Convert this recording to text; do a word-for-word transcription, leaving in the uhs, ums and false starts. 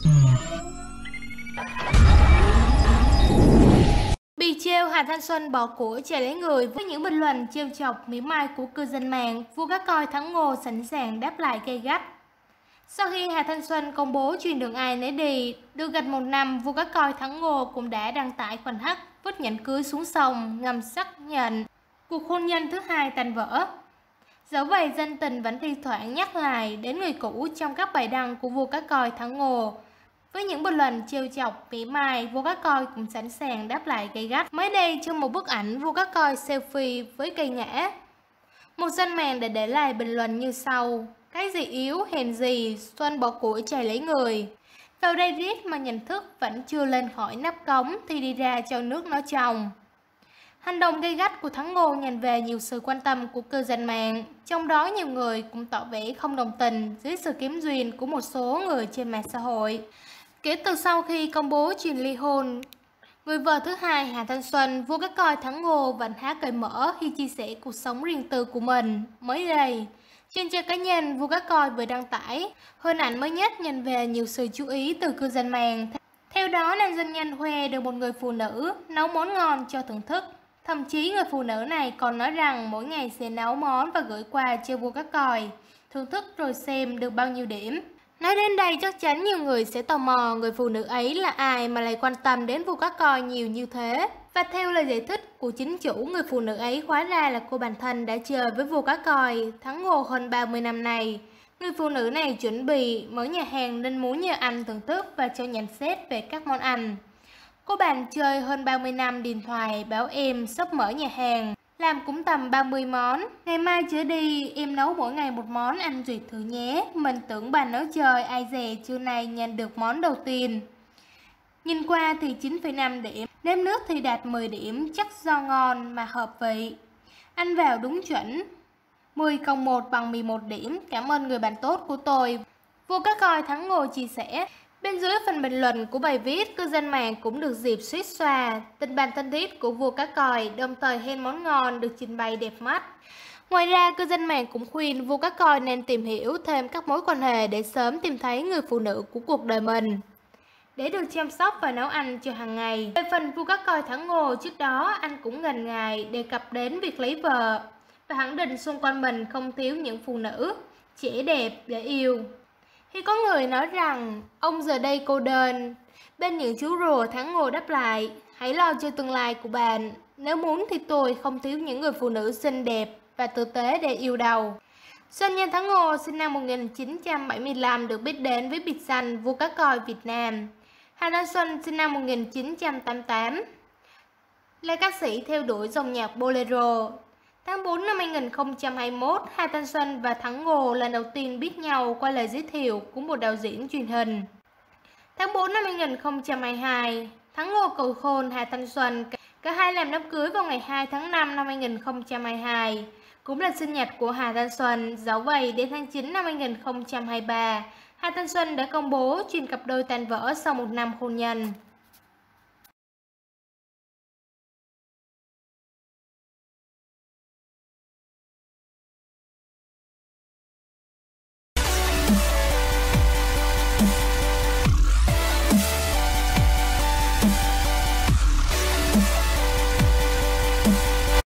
Bị trêu Hà Thanh Xuân bỏ của chạy lấy người. Với những bình luận trêu chọc mỉa mai của cư dân mạng, vua cá coi Thắng Ngô sẵn sàng đáp lại gay gắt. Sau khi Hà Thanh Xuân công bố chuyện đường ai nấy đi, được gần một năm, vua cá coi Thắng Ngô cũng đã đăng tải khoảnh khắc vứt nhẫn cưới xuống sông, ngầm xác nhận cuộc hôn nhân thứ hai tan vỡ. Dẫu vậy, dân tình vẫn thi thoảng nhắc lại đến người cũ trong các bài đăng của vua cá coi Thắng Ngô. Với những bình luận trêu chọc mỉa mai, vua cá coi cũng sẵn sàng đáp lại gay gắt. Mới đây, trong một bức ảnh vua cá coi selfie với cây ngã, một dân mạng đã để lại bình luận như sau: cái gì yếu, hèn gì, Xuân bỏ của chạy lấy người. Vào đây riết mà nhận thức vẫn chưa lên khỏi nắp cống thì đi ra cho nước nó trong. Hành động gay gắt của Thắng Ngô nhận về nhiều sự quan tâm của cư dân mạng, trong đó nhiều người cũng tỏ vẻ không đồng tình dưới sự kiếm duyên của một số người trên mạng xã hội. Kể từ sau khi công bố chuyện ly hôn, người vợ thứ hai Hà Thanh Xuân, vua cá coi Thắng Ngô vẫn khá cởi mở khi chia sẻ cuộc sống riêng tư của mình. Mới đây, trên trang cá nhân, vua cá coi vừa đăng tải hình ảnh mới nhất nhận về nhiều sự chú ý từ cư dân mạng. Theo đó, nam doanh nhân khoe được một người phụ nữ nấu món ngon cho thưởng thức. Thậm chí người phụ nữ này còn nói rằng mỗi ngày sẽ nấu món và gửi qua cho vua cá coi thưởng thức rồi xem được bao nhiêu điểm. Nói đến đây chắc chắn nhiều người sẽ tò mò người phụ nữ ấy là ai mà lại quan tâm đến vua cá coi nhiều như thế. Và theo lời giải thích của chính chủ, người phụ nữ ấy hóa ra là cô bạn thân đã chơi với vua cá coi Thắng Ngô hơn ba mươi năm nay. Người phụ nữ này chuẩn bị mở nhà hàng nên muốn nhờ anh thưởng thức và cho nhận xét về các món ăn. Cô bạn chơi hơn ba mươi năm điện thoại bảo em sắp mở nhà hàng, làm cũng tầm ba mươi món. Ngày mai trở đi, em nấu mỗi ngày một món anh duyệt thử nhé. Mình tưởng bạn nấu chơi, ai dè trưa nay nhận được món đầu tiên. Nhìn qua thì chín phẩy năm điểm, nếm nước thì đạt mười điểm, chắc do ngon mà hợp vị. Ăn vào đúng chuẩn, mười cộng một bằng mười một điểm, cảm ơn người bạn tốt của tôi. Vua cá coi Thắng Ngô chia sẻ. Bên dưới phần bình luận của bài viết, cư dân mạng cũng được dịp suýt xoa tình bạn thân thiết của vua cá coi, đồng thời khen món ngon được trình bày đẹp mắt. Ngoài ra, cư dân mạng cũng khuyên vua cá coi nên tìm hiểu thêm các mối quan hệ để sớm tìm thấy người phụ nữ của cuộc đời mình, để được chăm sóc và nấu ăn cho hàng ngày. Về phần vua cá coi Thắng Ngô, trước đó anh cũng ngần ngại đề cập đến việc lấy vợ và khẳng định xung quanh mình không thiếu những phụ nữ trẻ đẹp để yêu. Khi có người nói rằng ông giờ đây cô đơn, bên những chú rùa, Thắng Ngô đáp lại: hãy lo cho tương lai của bạn, nếu muốn thì tôi không thiếu những người phụ nữ xinh đẹp và tử tế để yêu đâu. Doanh nhân Thắng Ngô sinh năm một nghìn chín trăm bảy mươi lăm được biết đến với biệt danh vua cá coi Việt Nam. Hà Thanh Xuân sinh năm một nghìn chín trăm tám mươi tám là ca sĩ theo đuổi dòng nhạc bolero. Tháng tư năm hai nghìn không trăm hai mươi mốt, Hà Thanh Xuân và Thắng Ngô lần đầu tiên biết nhau qua lời giới thiệu của một đạo diễn truyền hình. Tháng tư năm hai nghìn không trăm hai mươi hai, Thắng Ngô cầu hôn Hà Thanh Xuân. Cả hai làm đám cưới vào ngày hai tháng năm năm hai nghìn không trăm hai mươi hai, cũng là sinh nhật của Hà Thanh Xuân. Dẫu vậy, đến tháng chín năm hai nghìn không trăm hai mươi ba, Hà Thanh Xuân đã công bố chuyện cặp đôi tan vỡ sau một năm hôn nhân.